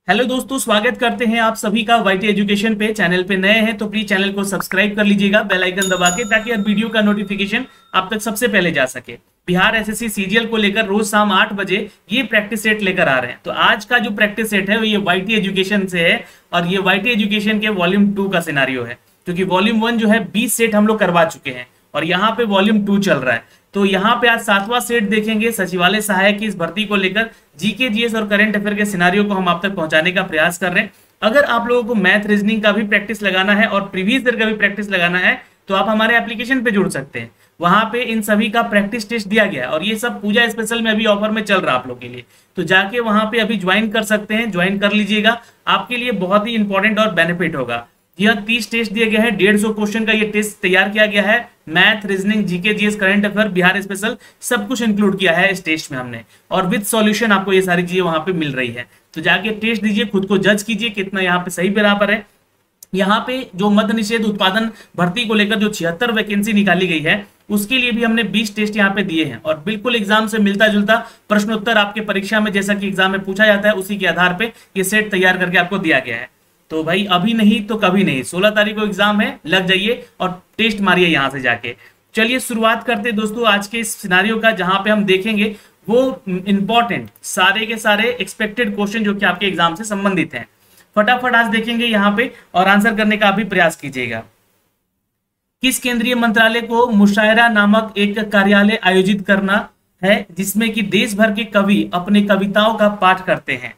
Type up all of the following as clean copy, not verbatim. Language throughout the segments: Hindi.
हेलो दोस्तों, स्वागत करते हैं आप सभी का वाईटी एजुकेशन पे। चैनल पे नए हैं तो प्लीज चैनल को सब्सक्राइब कर लीजिएगा बेल आइकन दबा के, ताकि हर वीडियो का नोटिफिकेशन आप तक सबसे पहले जा सके। बिहार एसएससी सीजीएल को लेकर रोज शाम 8 बजे ये प्रैक्टिस सेट लेकर आ रहे हैं। तो आज का जो प्रैक्टिस सेट है वो ये वाईटी एजुकेशन से है, और ये वाईटी एजुकेशन के वॉल्यूम 2 का सिनारियो है, क्योंकि वॉल्यूम 1 जो है 20 सेट हम लोग करवा चुके हैं और यहाँ पे वॉल्यूम 2 चल रहा है। तो यहाँ पे आज 7वां सेट देखेंगे सचिवालय सहायक की इस भर्ती को लेकर। जीके जीएस और करंट अफेयर के सिनारियो को हम आप तक पहुंचाने का प्रयास कर रहे हैं। अगर आप लोगों को मैथ रीजनिंग का भी प्रैक्टिस लगाना है और प्रीवियस ईयर का भी प्रैक्टिस लगाना है तो आप हमारे एप्लीकेशन पे जुड़ सकते हैं। वहां पे इन सभी का प्रैक्टिस टेस्ट दिया गया है और ये सब पूजा स्पेशल में अभी ऑफर में चल रहा है आप लोग के लिए। तो जाके वहां पे अभी ज्वाइन कर सकते हैं, ज्वाइन कर लीजिएगा, आपके लिए बहुत ही इंपॉर्टेंट और बेनिफिट होगा। यह 30 टेस्ट दिए गए हैं, 150 क्वेश्चन का ये टेस्ट तैयार किया गया है। Math, reasoning, GK GS, current affair, Bihar special सब कुछ इंक्लूड किया है इस टेस्ट में हमने, और विद सॉल्यूशन आपको ये सारी चीजें वहां पे मिल रही है। तो जाके टेस्ट दीजिए, खुद को जज कीजिए कितना यहाँ पे सही बराबर है। यहाँ पे जो मद्य निषेध उत्पादन भर्ती को लेकर जो 76 वैकेंसी निकाली गई है उसके लिए भी हमने 20 टेस्ट यहाँ पे दिए हैं, और बिल्कुल एग्जाम से मिलता जुलता प्रश्नोत्तर आपके परीक्षा में जैसा कि एग्जाम में पूछा जाता है उसी के आधार पे ये सेट तैयार करके आपको दिया गया है। तो भाई अभी नहीं तो कभी नहीं, 16 तारीख को एग्जाम है, लग जाइए और टेस्ट मारिए यहां से जाके। चलिए शुरुआत करते हैं दोस्तों आज के इस सिनारियो का, जहां पे हम देखेंगे वो इंपॉर्टेंट सारे के सारे एक्सपेक्टेड क्वेश्चन जो कि आपके एग्जाम से संबंधित हैं। फटाफट आज देखेंगे यहाँ पे और आंसर करने का भी प्रयास कीजिएगा। किस केंद्रीय मंत्रालय को मुशायरा नामक एक कार्यालय आयोजित करना है जिसमें कि देश भर के कवि अपने कविताओं का पाठ करते हैं?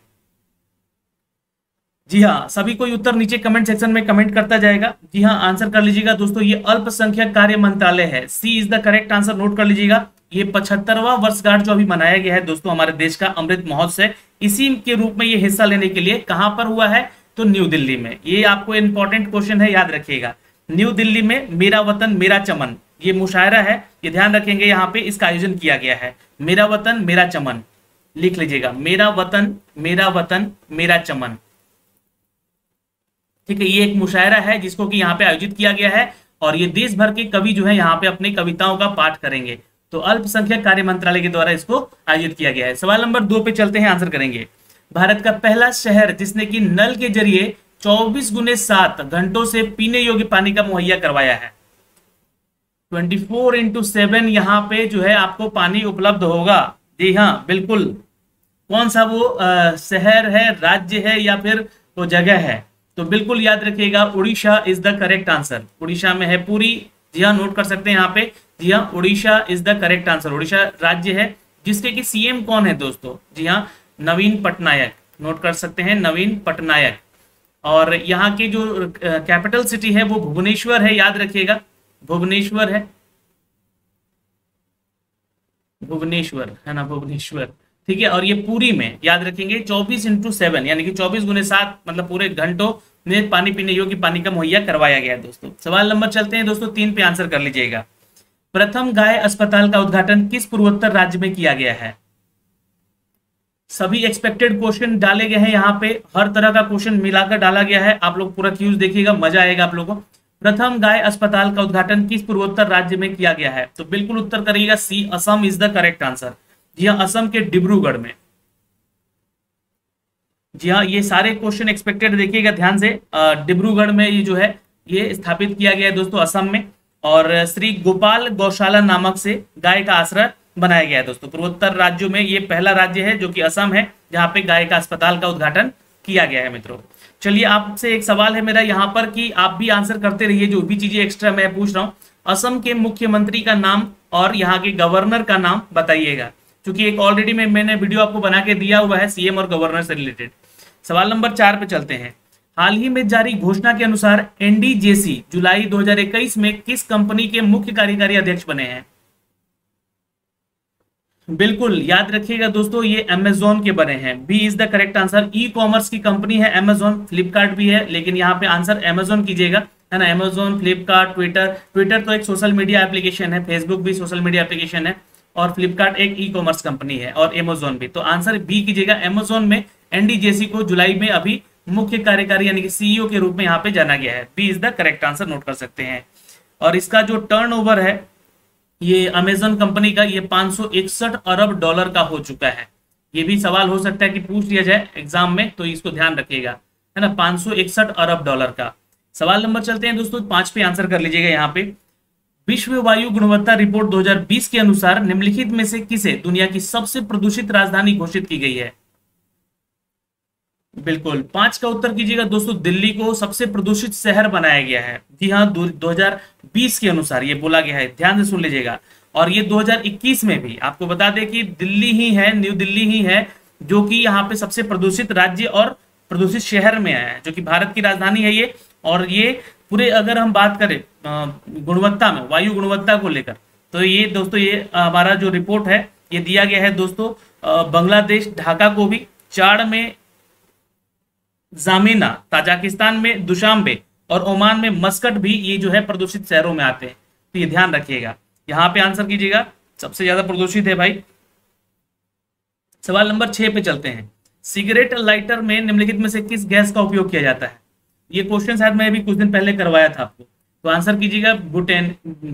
जी हाँ, सभी कोई उत्तर नीचे कमेंट सेक्शन में कमेंट करता जाएगा। जी हाँ, आंसर कर लीजिएगा दोस्तों, ये अल्पसंख्यक कार्य मंत्रालय है। C is the correct answer, note कर लीजिएगा। ये 75वां वर्षगांठ जो अभी मनाया गया है दोस्तों हमारे देश का अमृत महोत्सव, इसी के रूप में ये हिस्सा लेने के लिए कहां पर हुआ है तो न्यू दिल्ली में। ये आपको इंपॉर्टेंट क्वेश्चन है, याद रखिएगा। न्यू दिल्ली में मेरा वतन मेरा चमन ये मुशायरा है, ये ध्यान रखेंगे। यहाँ पे इसका आयोजन किया गया है। मेरा वतन मेरा चमन लिख लीजिएगा, मेरा वतन मेरा चमन। ठीक है, ये एक मुशायरा है जिसको कि यहाँ पे आयोजित किया गया है, और ये देश भर के कवि जो है यहाँ पे अपने कविताओं का पाठ करेंगे। तो अल्पसंख्यक कार्य मंत्रालय के द्वारा इसको आयोजित किया गया है। सवाल नंबर 2 पे चलते हैं, आंसर करेंगे। भारत का पहला शहर जिसने कि नल के जरिए 24x7 घंटों से पीने योग्य पानी का मुहैया करवाया है। 24x7 यहाँ पे जो है आपको पानी उपलब्ध होगा। जी हाँ, बिल्कुल। कौन सा वो शहर है, राज्य है या फिर वो जगह है? तो बिल्कुल याद रखिएगा, Orissa is the correct answer. Orissa में है पूरी। जी हाँ, नोट कर सकते हैं यहाँ पे। जी हाँ, Orissa is the correct answer. Orissa राज्य है जिसके कि सीएम कौन है दोस्तों? जी हाँ, नवीन पटनायक। नोट कर सकते हैं, नवीन पटनायक। और यहाँ की जो कैपिटल सिटी है वो भुवनेश्वर है, याद रखिएगा, भुवनेश्वर है। भुवनेश्वर है ना, भुवनेश्वर। ठीक है, और ये पूरी में याद रखेंगे 24x7 यानी कि 24x7 मतलब पूरे घंटों में पानी पीने योग्य पानी का मुहैया करवाया गया है दोस्तों। सवाल नंबर चलते हैं दोस्तों 3 पे, आंसर कर लीजिएगा। प्रथम गाय अस्पताल का उद्घाटन किस पूर्वोत्तर राज्य में किया गया है? सभी एक्सपेक्टेड क्वेश्चन डाले गए हैं यहाँ पे, हर तरह का क्वेश्चन मिलाकर डाला गया है। आप लोग पूरा क्यूज देखिएगा, मजा आएगा आप लोगों को। प्रथम गाय अस्पताल का उद्घाटन किस पूर्वोत्तर राज्य में किया गया है? तो बिल्कुल उत्तर करिएगा, C Assam is the correct answer. जी हाँ, असम के डिब्रूगढ़ में। जी हाँ, ये सारे क्वेश्चन एक्सपेक्टेड देखिएगा ध्यान से। डिब्रूगढ़ में ये जो है ये स्थापित किया गया है दोस्तों, असम में। और श्री गोपाल गौशाला नामक से गाय का आश्रय बनाया गया है दोस्तों। पूर्वोत्तर राज्यों में ये पहला राज्य है जो कि असम है, जहां पे गाय का अस्पताल का उद्घाटन किया गया है मित्रों। चलिए, आपसे एक सवाल है मेरा यहाँ पर कि आप भी आंसर करते रहिए, जो भी चीजें एक्स्ट्रा मैं पूछ रहा हूँ। असम के मुख्यमंत्री का नाम और यहाँ के गवर्नर का नाम बताइएगा, क्योंकि एक ऑलरेडी मैंने वीडियो आपको बना के दिया हुआ है सीएम और गवर्नर से रिलेटेड। सवाल नंबर 4 पे चलते हैं। हाल ही में जारी घोषणा के अनुसार एनडीजेसी जुलाई 2021 में किस कंपनी के मुख्य कार्यकारी अध्यक्ष बने हैं? बिल्कुल याद रखिएगा दोस्तों, ये अमेजोन के बने हैं। B is the correct answer. E commerce की कंपनी है अमेजोन, फ्लिपकार्ट भी है, लेकिन यहाँ पे आंसर अमेजोन कीजिएगा, है ना। अमेजोन, फ्लिपकार्ट, ट्विटर तो एक सोशल मीडिया एप्लीकेशन है, फेसबुक भी सोशल मीडिया एप्लीकेशन है, और फ्लिपकार्ट एक ई कॉमर्स कंपनी है, और अमेजोन भी। तो आंसर बी कीजिएगा। अमेजोन में एनडीजेसी को जुलाई में अभी मुख्य कार्यकारी यानी कि सीईओ के रूप में यहाँ पे जाना गया है। B is the correct answer, note कर सकते हैं। और इसका जो टर्नओवर है ये अमेजन कंपनी का, ये 561 अरब डॉलर का हो चुका है। ये भी सवाल हो सकता है कि पूछ लिया जाए एग्जाम में, तो इसको ध्यान रखिएगा, है ना। 561 अरब डॉलर का। सवाल नंबर चलते हैं दोस्तों 5 पे आंसर कर लीजिएगा यहाँ पे। विश्व वायु गुणवत्ता रिपोर्ट 2020 के अनुसार निम्नलिखित में से किसे दुनिया की सबसे प्रदूषित राजधानी घोषित की गई है? बिल्कुल 5 का उत्तर कीजिएगा दोस्तों। दिल्ली को सबसे प्रदूषित शहर बनाया गया है। जी हाँ, 2020 के अनुसार ये बोला गया है, ध्यान से सुन लीजिएगा। और ये 2021 में भी आपको बता दें कि दिल्ली ही है, न्यू दिल्ली ही है जो कि यहाँ पे सबसे प्रदूषित राज्य और प्रदूषित शहर में आया है, जो कि भारत की राजधानी है ये। और ये पूरे अगर हम बात करें गुणवत्ता में, वायु गुणवत्ता को लेकर, तो ये दोस्तों ये हमारा जो रिपोर्ट है ये दिया गया है दोस्तों बांग्लादेश ढाका को भी, चाड़ में जामिना, ताजिकिस्तान में दुशांबे और ओमान में मस्कट भी ये जो है प्रदूषित शहरों में आते हैं। तो ये ध्यान रखिएगा, यहाँ पे आंसर कीजिएगा, सबसे ज्यादा प्रदूषित है भाई। सवाल नंबर 6 पे चलते हैं। सिगरेट लाइटर में निम्नलिखित में से किस गैस का उपयोग किया जाता है? ये क्वेश्चन शायद मैं भी कुछ दिन पहले करवाया था आपको, तो आंसर कीजिएगा ब्यूटेन।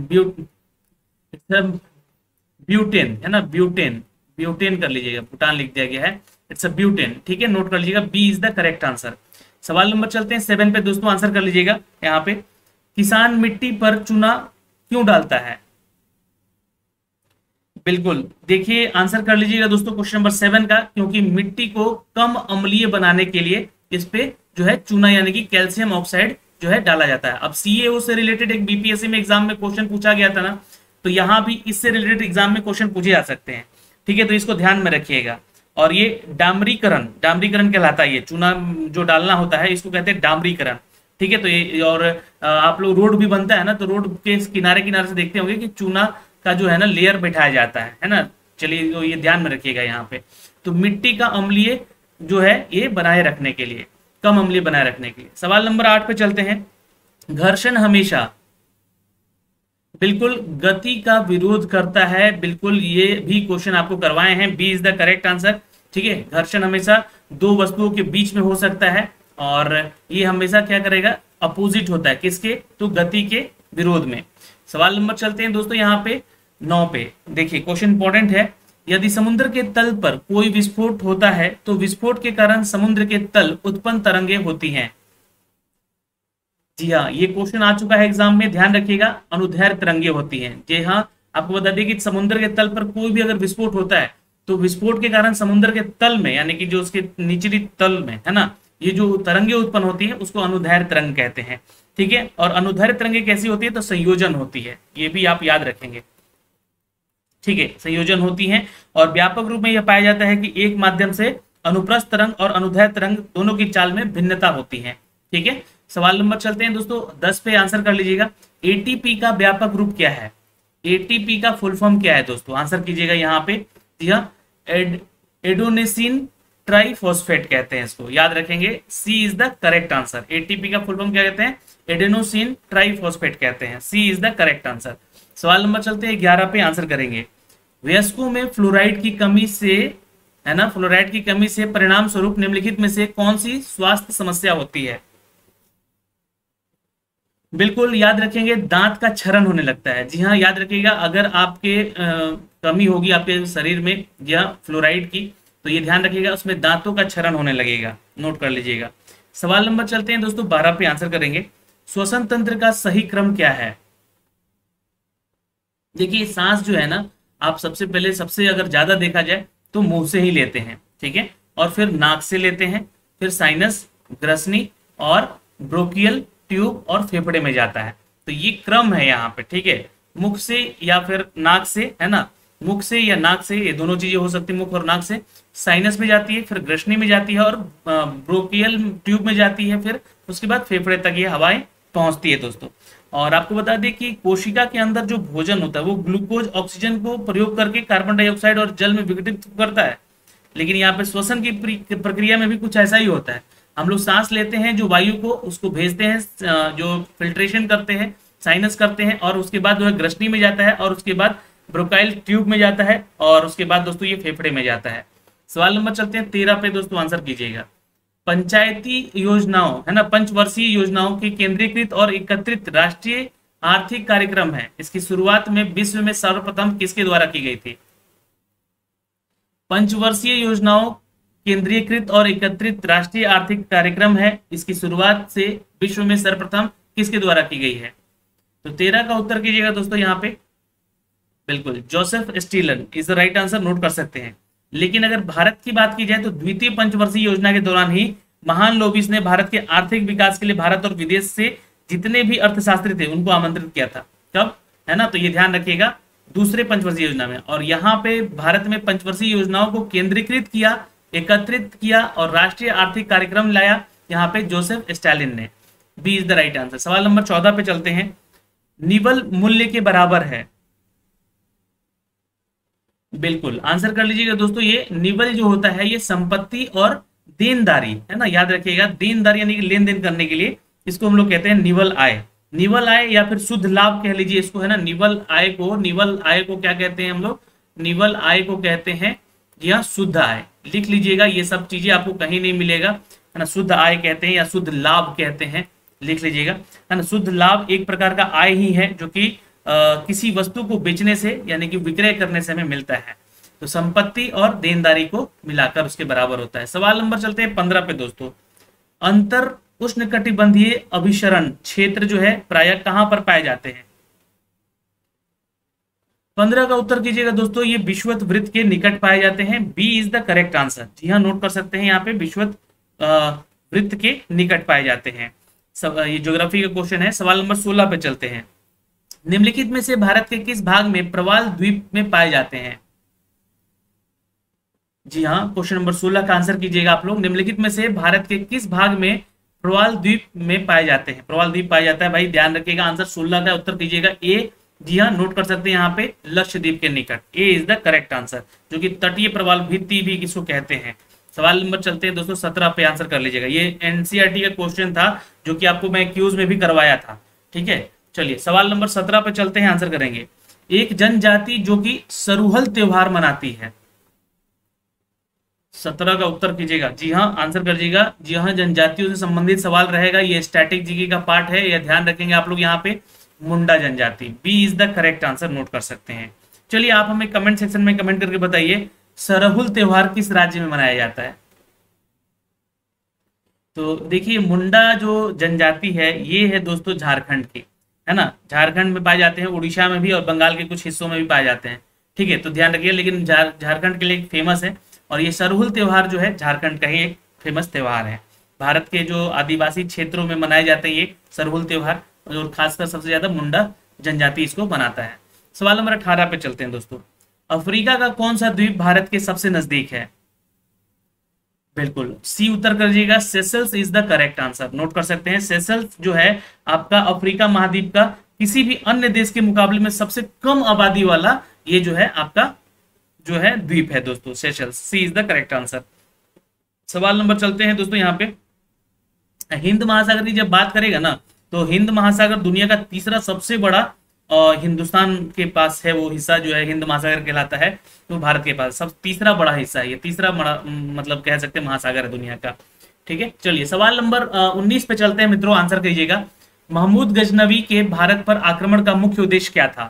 ब्यूटेन है ना, ब्यूटेन, ब्यूटेन कर लीजिएगा, भूटान लिख दिया गया है, इट्स अ ब्यूटेन, ठीक है, नोट कर लीजिएगा, B is the correct answer. सवाल नंबर चलते हैं 7 पे दोस्तों, आंसर कर लीजिएगा यहाँ पे। किसान मिट्टी पर चूना क्यों डालता है? बिल्कुल देखिए आंसर कर लीजिएगा दोस्तों क्वेश्चन नंबर 7 का, क्योंकि मिट्टी को कम अम्लीय बनाने के लिए इस पे जो है चूना यानी कि कैल्शियम ऑक्साइड जो है डाला जाता है। अब सीएओ से रिलेटेड एक बीपीएससी में एग्जाम में क्वेश्चन पूछा गया था ना, तो यहाँ भी इससे रिलेटेड एग्जाम में क्वेश्चन पूछे जा सकते हैं, ठीक है, तो इसको ध्यान में रखिएगा। और ये डामरीकरण, डामरीकरण कहलाता है, ये चूना जो डालना होता है इसको कहते हैं डामरीकरण, ठीक है। तो ये और आप लोग रोड भी बनता है ना, तो रोड के किनारे किनारे से देखते होंगे कि चूना का जो है ना लेयर बैठाया जाता है ना। चलिए तो ये ध्यान में रखिएगा यहाँ पे। तो मिट्टी का अम्लीय जो है ये बनाए रखने के लिए, कम अम्लीय बनाए रखने के लिए। सवाल नंबर 8 पे चलते हैं। घर्षण हमेशा बिल्कुल गति का विरोध करता है, बिल्कुल ये भी क्वेश्चन आपको करवाए हैं, B is the correct answer, ठीक है। घर्षण हमेशा दो वस्तुओं के बीच में हो सकता है और ये हमेशा क्या करेगा, अपोजिट होता है, किसके, तो गति के विरोध में। सवाल नंबर चलते हैं दोस्तों यहाँ पे 9 पे, देखिए क्वेश्चन इंपॉर्टेंट है। यदि समुद्र के तल पर कोई विस्फोट होता है तो विस्फोट के कारण समुद्र के तल उत्पन्न तरंगे होती हैं। जी हाँ, ये क्वेश्चन आ चुका है एग्जाम में, ध्यान रखिएगा, अनुदैर्घ्य तरंगे होती हैं। जी हाँ, आपको बता दें कि समुद्र के तल पर कोई भी अगर विस्फोट होता है तो विस्फोट के कारण समुद्र के तल में यानी कि जो उसके निचली तल में है ना, ये जो तरंगे उत्पन्न होती है उसको अनुदैर्घ्य तरंग कहते हैं, ठीक है। और अनुदैर्घ्य तरंगे कैसी होती है, तो संयोजन होती है, ये भी आप याद रखेंगे, ठीक है, संयोजन होती हैं। और व्यापक रूप में यह पाया जाता है कि एक माध्यम से अनुप्रस्थ तरंग और अनुदैर्घ्य तरंग दोनों की चाल में भिन्नता होती है, ठीक है। सवाल नंबर चलते हैं दोस्तों 10 पे, आंसर कर लीजिएगा। एटीपी का व्यापक रूप क्या है? एटीपी का फुल फॉर्म क्या है दोस्तों, आंसर कीजिएगा यहाँ पे। जी हाँ, एडोनेसिन ट्राइफॉस्फेट कहते हैं इसको, याद रखेंगे, C is the correct answer. ATP का फुल फॉर्म क्या कहते हैं, एडेनोसिन ट्राइफॉस्फेट कहते हैं, C is the correct answer. सवाल नंबर चलते हैं 11 पे, आंसर करेंगे। वयस्कों में फ्लोराइड की कमी से, है ना, फ्लोराइड की कमी से परिणाम स्वरूप निम्नलिखित में से कौन सी स्वास्थ्य समस्या होती है? बिल्कुल याद रखेंगे, दांत का क्षरण होने लगता है। जी हाँ, याद रखिएगा, अगर आपके कमी होगी आपके शरीर में या फ्लोराइड की, तो ये ध्यान रखिएगा उसमें दांतों का क्षरण होने लगेगा, नोट कर लीजिएगा। सवाल नंबर चलते हैं दोस्तों 12 पे, आंसर करेंगे। श्वसन तंत्र का सही क्रम क्या है? देखिए सांस जो है ना, आप सबसे पहले सबसे अगर ज्यादा देखा जाए तो मुंह से ही लेते हैं, ठीक है, और फिर नाक से लेते हैं, फिर साइनस, ग्रसनी और ब्रोकियल ट्यूब और फेफड़े में जाता है। तो ये क्रम है यहाँ पे, ठीक है, मुख से या फिर नाक से, है ना, मुख से या नाक से, ये दोनों चीजें हो सकती है, मुख और नाक से, साइनस में जाती है, फिर ग्रसनी में जाती है और ब्रोकियल ट्यूब में जाती है, फिर उसके बाद फेफड़े तक ये हवाएं पहुंचती है दोस्तों। और आपको बता दें कि कोशिका के अंदर जो भोजन होता है वो ग्लूकोज ऑक्सीजन को प्रयोग करके कार्बन डाइऑक्साइड और जल में विघटित करता है, लेकिन यहाँ पे श्वसन की प्रक्रिया में भी कुछ ऐसा ही होता है। हम लोग सांस लेते हैं, जो वायु को उसको भेजते हैं, जो फिल्ट्रेशन करते हैं, साइनस करते हैं, और उसके बाद जो है ग्रसनी में जाता है, और उसके बाद ब्रोकाइल ट्यूब में जाता है, और उसके बाद दोस्तों ये फेफड़े में जाता है। सवाल नंबर चलते हैं 13 पे दोस्तों, आंसर कीजिएगा। पंचायती योजनाओं, है ना, पंचवर्षीय योजनाओं की केंद्रीकृत और एकत्रित राष्ट्रीय आर्थिक कार्यक्रम है, इसकी शुरुआत में विश्व में सर्वप्रथम किसके द्वारा की गई थी? पंचवर्षीय योजनाओं केंद्रीयकृत और एकत्रित राष्ट्रीय आर्थिक कार्यक्रम है। इसकी शुरुआत से विश्व में सर्वप्रथम किसके द्वारा की गई है? तो 13 का उत्तर कीजिएगा दोस्तों यहाँ पे, बिल्कुल Joseph Stalin is the right answer, note कर सकते हैं। लेकिन अगर भारत की बात की जाए तो द्वितीय पंचवर्षीय योजना के दौरान ही महान लोबिस ने भारत के आर्थिक विकास के लिए भारत और विदेश से जितने भी अर्थशास्त्री थे उनको आमंत्रित किया था। कब? है ना, तो ये ध्यान रखिएगा, दूसरे पंचवर्षीय योजना में। और यहाँ पे भारत में पंचवर्षीय योजनाओं को केंद्रीकृत किया, एकत्रित किया और राष्ट्रीय आर्थिक कार्यक्रम लाया यहाँ पे जोसेफ स्टालिन ने। B is the right answer. सवाल नंबर 14 पे चलते हैं। निवल मूल्य के बराबर है, बिल्कुल आंसर कर लीजिएगा दोस्तों। ये निवल जो होता है ये संपत्ति और देनदारी है ना, याद रखिएगा, देनदारी यानी कि लेन देन करने के लिए इसको हम लोग कहते हैं निवल आय। निवल आय या फिर शुद्ध लाभ कह लीजिए इसको, है ना। निवल आय को क्या कहते हैं हम लोग? निवल आय को कहते हैं जी हाँ, शुद्ध आय। लिख लीजिएगा, ये सब चीजें आपको कहीं नहीं मिलेगा, है ना। शुद्ध आय कहते हैं या शुद्ध लाभ कहते हैं, लिख लीजिएगा, है ना। शुद्ध लाभ एक प्रकार का आय ही है जो कि किसी वस्तु को बेचने से यानी कि विक्रय करने से हमें मिलता है। तो संपत्ति और देनदारी को मिलाकर उसके बराबर होता है। सवाल नंबर चलते हैं 15 पे दोस्तों। अंतर उष्णकटिबंधीय अभिसरण क्षेत्र जो है प्रायः कहां पर पाए जाते हैं? 15 का उत्तर कीजिएगा दोस्तों, ये विषुवत वृत्त के निकट पाए जाते हैं। B is the correct answer. जी हाँ, नोट कर सकते हैं यहाँ पे, विषुवत वृत्त के निकट पाए जाते हैं। ये ज्योग्राफी का क्वेश्चन है। सवाल नंबर 16 पे चलते हैं। निम्नलिखित में से भारत के किस भाग में प्रवाल द्वीप में पाए जाते हैं? जी हाँ, क्वेश्चन नंबर 16 का आंसर कीजिएगा आप लोग। निम्नलिखित में से भारत के किस भाग में प्रवाल द्वीप में पाए जाते हैं? प्रवाल द्वीप पाया जाता है भाई, ध्यान रखिएगा। आंसर 16 का उत्तर कीजिएगा ए। जी हाँ, नोट कर सकते हैं यहाँ पे, लक्षद्वीप के निकट। A is the correct answer, जो कि तटीय प्रवाल भित्ति भी किसको कहते हैं। सवाल नंबर चलते हैं दोस्तों 17 पे, आंसर कर लीजिएगा। ये एनसीईआरटी का क्वेश्चन था जो कि आपको मैं क्यूज में भी करवाया था, ठीक है। चलिए सवाल नंबर 17 पे चलते हैं, आंसर करेंगे। एक जनजाति जो कि सरुहल त्योहार मनाती है। 17 का उत्तर कीजिएगा। जी हाँ, आंसर करिएगा। जी हाँ, जनजातियों से संबंधित सवाल रहेगा, ये स्टैटिक जीके का पार्ट है, यह ध्यान रखेंगे आप लोग। यहाँ पे मुंडा जनजाति, B is the correct answer, note कर सकते हैं। चलिए आप हमें कमेंट सेक्शन में कमेंट करके बताइए, सरहुल त्योहार किस राज्य में मनाया जाता है? तो देखिए, मुंडा जो जनजाति है ये है दोस्तों झारखंड की, है ना। झारखंड में पाए जाते हैं, उड़ीसा में भी और बंगाल के कुछ हिस्सों में भी पाए जाते हैं, ठीक है। तो ध्यान रखिए, लेकिन झारखंड के लिए फेमस है। और ये सरहुल त्योहार जो है झारखंड का ही एक फेमस त्योहार है। भारत के जो आदिवासी क्षेत्रों में मनाए जाते हैं ये सरहुल त्योहार, और खासकर सबसे ज्यादा मुंडा जनजाति इसको मनाता है। सवाल नंबर 18 पे चलते हैं दोस्तों। अफ्रीका का कौन सा द्वीप भारत के सबसे नजदीक है? बिल्कुल सी उत्तर करिएगा, Seychelles is the correct answer, note कर सकते हैं। सेशल्स जो है आपका अफ्रीका महाद्वीप का किसी भी अन्य देश के मुकाबले में सबसे कम आबादी वाला ये जो है आपका जो है द्वीप है दोस्तों, Seychelles. C is the correct answer. सवाल नंबर चलते हैं दोस्तों यहाँ पे। हिंद महासागर की जब बात करेगा ना, तो हिंद महासागर दुनिया का तीसरा सबसे बड़ा हिंदुस्तान के पास है वो हिस्सा जो है हिंद महासागर कहलाता है। तो भारत के पास सब तीसरा बड़ा हिस्सा है, ये तीसरा बड़ा मतलब कह सकते हैं महासागर है दुनिया का, ठीक है। चलिए सवाल नंबर 19 पे चलते हैं मित्रों, आंसर कीजिएगा। महमूद गजनवी के भारत पर आक्रमण का मुख्य उद्देश्य क्या था?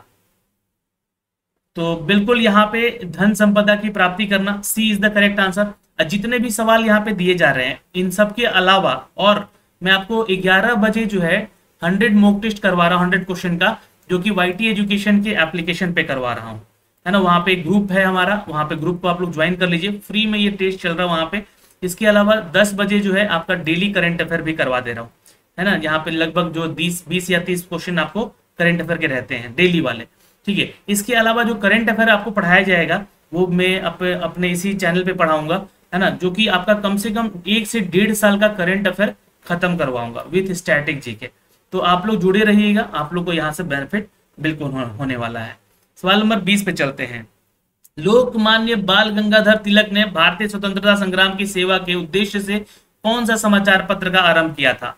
तो बिल्कुल यहाँ पे धन संपदा की प्राप्ति करना, C is the correct answer. जितने भी सवाल यहाँ पे दिए जा रहे हैं इन सब के अलावा और मैं आपको 11 बजे जो है 100 मॉक टेस्ट करवा रहा हूँ, 100 क्वेश्चन का, जो कि वाईटी एजुकेशन के एप्लीकेशन पे करवा रहा हूँ, है ना। वहाँ पे एक ग्रुप है हमारा, वहाँ पे ग्रुप को आप लोग ज्वाइन कर लीजिए, फ्री में ये टेस्ट चल रहा है वहाँ पे। इसके अलावा 10 बजे जो है आपका डेली करंट अफेयर भी करवा दे रहा हूँ, है ना। यहाँ पे लगभग जो 20 या 30 क्वेश्चन आपको करंट अफेयर के रहते हैं डेली वाले, ठीक है। इसके अलावा जो करंट अफेयर आपको पढ़ाया जाएगा वो मैं अपने इसी चैनल पे पढ़ाऊंगा, है ना, जो कि आपका कम से कम 1 से 1.5 साल का करंट अफेयर खत्म करवाऊंगा विथ स्टैटिक जीके। तो आप लोग जुड़े रहिएगा, आप लोग को यहाँ से बेनिफिट बिल्कुल होने वाला है। सवाल नंबर 20 पे चलते हैं। लोकमान्य बाल गंगाधर तिलक ने भारतीय स्वतंत्रता संग्राम की सेवा के उद्देश्य से कौन सा समाचार पत्र का आरंभ किया था?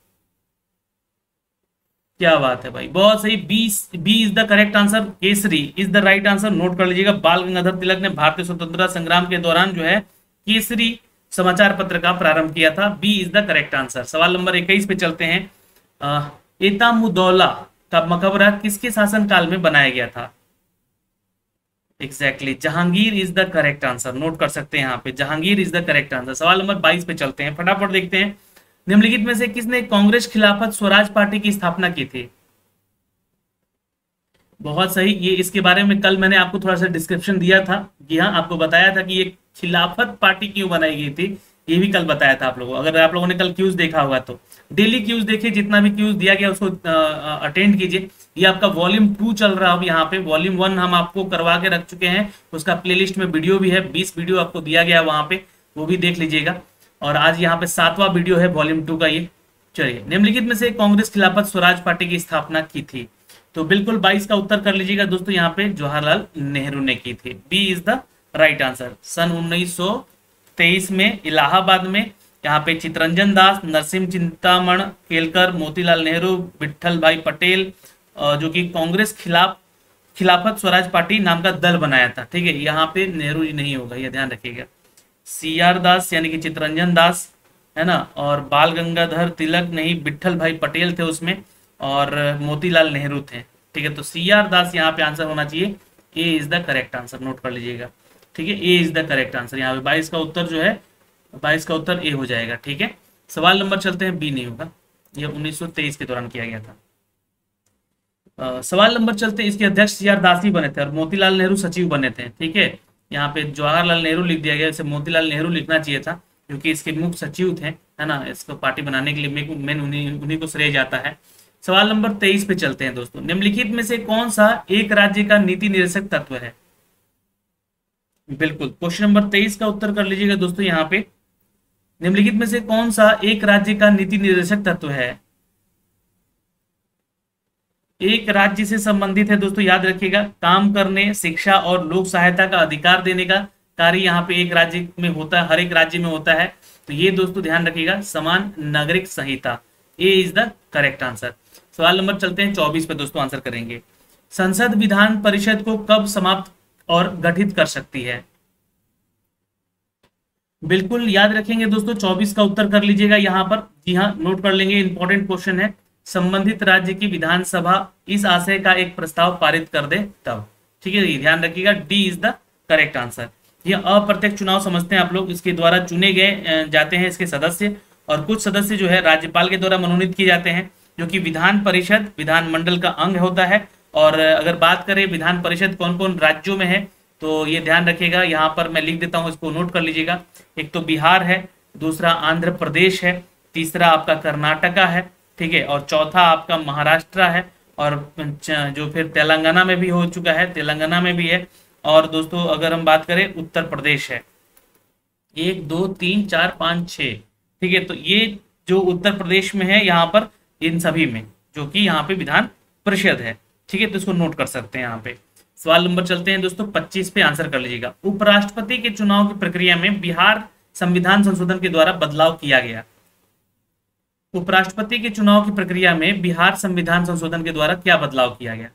क्या बात है भाई, बहुत सही। B is the correct answer, Kesari is the right answer, note कर लीजिएगा। बाल गंगाधर तिलक ने भारतीय स्वतंत्रता संग्राम के दौरान जो है केसरी समाचार पत्र का प्रारंभ किया था। B is the correct answer. सवाल नंबर 21 पे चलते हैं। एतामुद्दौला का मकबरा किसके शासनकाल में बनाया गया था? Exactly Jahangir is the correct answer, note कर सकते हैं यहाँ पे, Jahangir is the correct answer. सवाल नंबर 22 पे चलते हैं, फटाफट देखते हैं। निम्नलिखित में से किसने कांग्रेस खिलाफत स्वराज पार्टी की स्थापना की थी? बहुत सही, ये इसके बारे में कल मैंने आपको थोड़ा सा डिस्क्रिप्शन दिया था कि हाँ, आपको बताया था कि ये खिलाफत पार्टी क्यों बनाई गई थी, ये भी कल बताया था आप लोगों को। अगर आप लोगों ने कल क्यूज देखा होगा तो डेली क्यूज देखिए, जितना भी क्यूज दिया गया उसको अटेंड कीजिए। ये आपका वॉल्यूम 2 चल रहा है यहाँ पे, वॉल्यूम 1 हम आपको करवा के रख चुके हैं, उसका प्लेलिस्ट में वीडियो भी है, 20 वीडियो आपको दिया गया है वहां पे, वो भी देख लीजिएगा। और आज यहाँ पे 7वां वीडियो है वॉल्यूम 2 का ये। चलिए, निम्नलिखित में से कांग्रेस खिलाफत स्वराज पार्टी की स्थापना की थी? तो बिल्कुल 22 का उत्तर कर लीजिएगा दोस्तों, यहाँ पे जवाहरलाल नेहरू ने की थी। B is the right answer. सन 1923 में इलाहाबाद में यहाँ पे चितरंजन दास, नरसिंह चिंतामण केलकर, मोतीलाल नेहरू, विट्ठल भाई पटेल, जो कि कांग्रेस खिलाफत स्वराज पार्टी नाम का दल बनाया था। ठीक है, यहाँ पे नेहरू जी नहीं होगा, ये ध्यान रखिएगा। CR दास यानी कि चितरंजन दास है ना, और बाल गंगाधर तिलक नहीं, विट्ठल भाई पटेल थे उसमें, और मोतीलाल नेहरू थे। ठीक है, तो CR दास यहाँ पे आंसर होना चाहिए। A is the correct answer, note कर लीजिएगा। ठीक है, A is the correct answer. यहाँ पे 22 का उत्तर जो है, 22 का उत्तर ए हो जाएगा। ठीक है, सवाल नंबर चलते हैं, बी नहीं होगा, यह 1923 के दौरान किया गया था। सवाल नंबर चलते हैं, इसके अध्यक्ष CR दास ही बने थे और मोतीलाल नेहरू सचिव बने थे। ठीक है, यहाँ पे जवाहरलाल नेहरू लिख दिया गया, इसे मोतीलाल नेहरू लिखना चाहिए था, क्योंकि इसके मुख्य सचिव थे, है ना, इसको पार्टी बनाने के लिए मेन उन्हीं को श्रेय जाता है। सवाल नंबर 23 पे चलते हैं दोस्तों। निम्नलिखित में से कौन सा एक राज्य का नीति निर्देशक तत्व है? बिल्कुल, क्वेश्चन नंबर 23 का उत्तर कर लीजिएगा दोस्तों यहाँ पे। निम्नलिखित में से कौन सा एक राज्य का नीति निर्देशक तत्व है? एक राज्य से संबंधित है दोस्तों, याद रखिएगा। काम करने, शिक्षा और लोक सहायता का अधिकार देने का कार्य यहाँ पे एक राज्य में होता है, हर एक राज्य में होता है। तो ये दोस्तों ध्यान रखिएगा, समान नागरिक संहिता। A is the correct answer. सवाल नंबर चलते हैं 24 पे दोस्तों, आंसर करेंगे। संसद विधान परिषद को कब समाप्त और गठित कर सकती है? बिल्कुल याद रखेंगे दोस्तों, 24 का उत्तर कर लीजिएगा यहाँ पर। जी हाँ, नोट कर लेंगे, इंपॉर्टेंट क्वेश्चन है। संबंधित राज्य की विधानसभा इस आशय का एक प्रस्ताव पारित कर दे तब। ठीक है, ये ध्यान रखिएगा, D is the correct answer. ये अप्रत्यक्ष चुनाव समझते हैं आप लोग, इसके द्वारा चुने गए जाते हैं इसके सदस्य, और कुछ सदस्य जो है राज्यपाल के द्वारा मनोनीत किए जाते हैं, जो कि विधान परिषद विधानमंडल का अंग होता है। और अगर बात करें विधान परिषद कौन कौन राज्यों में है, तो ये ध्यान रखिएगा, यहाँ पर मैं लिख देता हूँ, इसको नोट कर लीजिएगा। एक तो बिहार है, दूसरा आंध्र प्रदेश है, तीसरा आपका कर्नाटका है, ठीक है, और चौथा आपका महाराष्ट्र है, और जो फिर तेलंगाना में भी हो चुका है, तेलंगाना में भी है। और दोस्तों अगर हम बात करें उत्तर प्रदेश है, 1 2 3 4 5 6। ठीक है, तो ये जो उत्तर प्रदेश में है यहाँ पर, इन सभी में जो कि यहाँ पे विधान परिषद है। ठीक है, तो इसको नोट कर सकते हैं यहाँ पे। सवाल नंबर चलते हैं दोस्तों 25 पे, आंसर कर लीजिएगा। उपराष्ट्रपति के चुनाव की प्रक्रिया में बिहार संविधान संशोधन के द्वारा बदलाव किया गया। उपराष्ट्रपति के चुनाव की प्रक्रिया में बिहार संविधान संशोधन के द्वारा क्या बदलाव किया गया?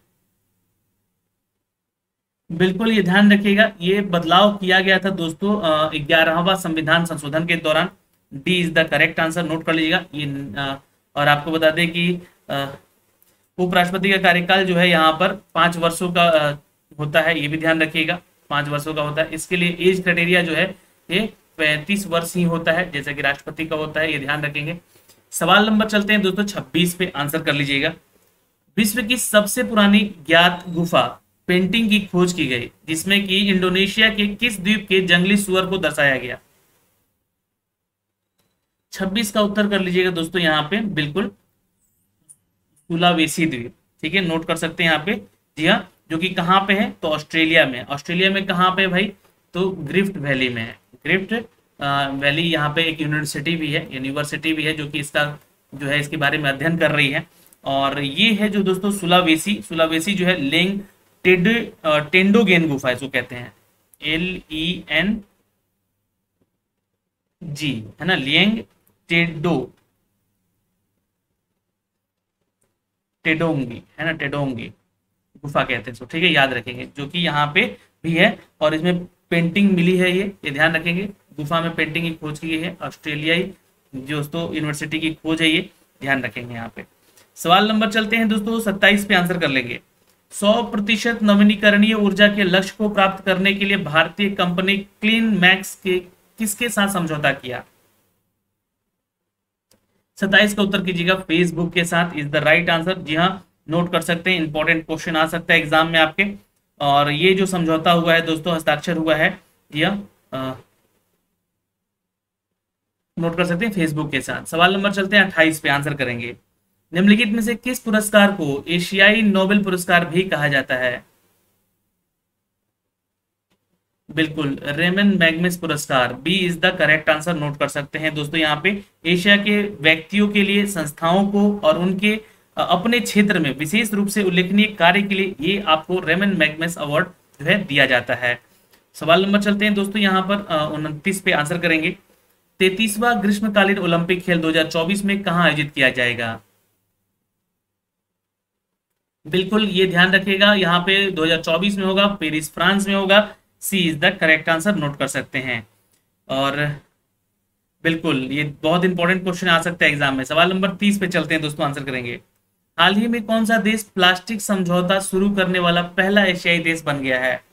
बिल्कुल ये ध्यान रखिएगा, ये बदलाव किया गया था दोस्तों 11वां संविधान संशोधन के दौरान। D is the correct answer, note कर लीजिएगा ये। और आपको बता दें कि उपराष्ट्रपति का कार्यकाल जो है यहाँ पर 5 वर्षों का होता है, ये भी ध्यान रखिएगा, 5 वर्षों का होता है। इसके लिए एज क्राइटेरिया जो है ये 35 वर्ष ही होता है, जैसा कि राष्ट्रपति का होता है, ये ध्यान रखेंगे। सवाल नंबर चलते हैं दोस्तों 26 पे, आंसर कर लीजिएगा। विश्व की सबसे पुरानी ज्ञात गुफा पेंटिंग की खोज की गई, जिसमें कि इंडोनेशिया के किस द्वीप के जंगली सुअर को दर्शाया गया? 26 का उत्तर कर लीजिएगा दोस्तों यहाँ पे, बिल्कुल सुलावेसी द्वीप। ठीक है, नोट कर सकते हैं यहाँ पे। जी हाँ, जो कि कहाँ पे है? तो ऑस्ट्रेलिया में। ऑस्ट्रेलिया में कहाँ पे भाई? तो ग्रिफ्ट वैली में है। ग्रिफ्ट वैली यहाँ पे एक यूनिवर्सिटी भी है जो कि इसका जो है इसके बारे में अध्ययन कर रही है। और ये है जो दोस्तों सुलावेसी जो है लेंग टेंडोगेन गुफा इसको कहते हैं, LENG है ना, लिएंग टेडोंगी है ना, टेडोंगी गुफा कहते हैं इसको। ठीक है, याद रखेंगे, जो कि यहाँ पे भी है और इसमें पेंटिंग मिली है, ये ध्यान रखेंगे। गुफा में पेंटिंग की खोज की गई है, ऑस्ट्रेलियाई दोस्तों यूनिवर्सिटी की खोज है, ये ध्यान रखेंगे यहाँ पे। सवाल नंबर चलते हैं दोस्तों 27 पे, आंसर कर लेंगे। 100% नवीनीकरणीय ऊर्जा के लक्ष्य को प्राप्त करने के लिए भारतीय कंपनी क्लीन मैक्स के किसके साथ समझौता किया? 27 का उत्तर कीजिएगा, फेसबुक के साथ इज द राइट आंसर। जी हाँ, नोट कर सकते हैं, इंपॉर्टेंट क्वेश्चन आ सकता है एग्जाम में आपके। और ये जो समझौता हुआ है दोस्तों, हस्ताक्षर हुआ है, यह नोट कर सकते हैं फेसबुक के साथ। सवाल नंबर चलते हैं 28 पे, आंसर करेंगे। निम्नलिखित में से किस पुरस्कार को एशियाई नोबेल पुरस्कार भी कहा जाता है? बिल्कुल, रेमन मैग्सेस पुरस्कार, B is the correct answer. Note कर सकते हैं दोस्तों, यहाँ पे एशिया के व्यक्तियों के लिए, संस्थाओं को और उनके अपने क्षेत्र में विशेष रूप से उल्लेखनीय कार्य के लिए ये आपको रेमन मैग्सेस अवार्ड जो है दिया जाता है। सवाल नंबर चलते हैं दोस्तों, यहाँ पर 29 पे आंसर करेंगे। 33वां ग्रीष्मकालीन ओलंपिक खेल 2024 में कहाँ आयोजित किया जाएगा? बिल्कुल, ये ध्यान रखिएगा, यहाँ पे 2024 में होगा, पेरिस फ्रांस में होगा। C is the correct answer, note कर सकते हैं। और बिल्कुल, ये बहुत इंपॉर्टेंट क्वेश्चन आ सकता है एग्जाम में। सवाल नंबर 30 पे चलते हैं दोस्तों, आंसर करेंगे। हाल ही में कौन सा देश प्लास्टिक समझौता शुरू करने वाला पहला एशियाई देश बन गया है?